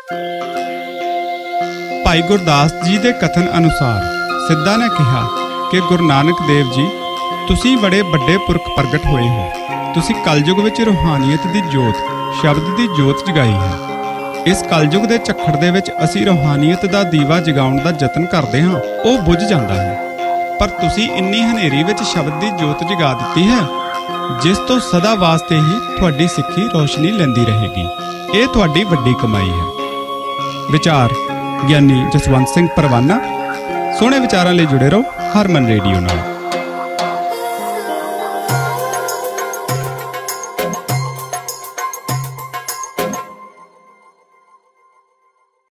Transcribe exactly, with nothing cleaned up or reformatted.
भाई गुरदास जी के कथन अनुसार सिद्धा ने कहा कि गुरु नानक देव जी तुसी बड़े बड़े पुरख प्रगट होए हो। तुसी कलयुग विच रूहानीयत की जोत शब्द की जोत जगाई है। इस कलयुग के झक्खड़ दे विच असी रूहानीयत का दीवा जगाउण का यतन करते हाँ, वह बुझ जाता है। पर तुसी इन्नी हनेरी विच शब्द की जोत जगा दी है जिस तो सदा वास्ते ही तुहाडी सिੱਖੀ रोशनी लैंदी रहेगी। ये तुहाडी वड्डी कमाई है। विचार ਗਿਆਨੀ ਜਸਵੰਤ ਸਿੰਘ परवाना। सोहणे विचारां लई जुड़े रहो हरमन रेडियो नाल।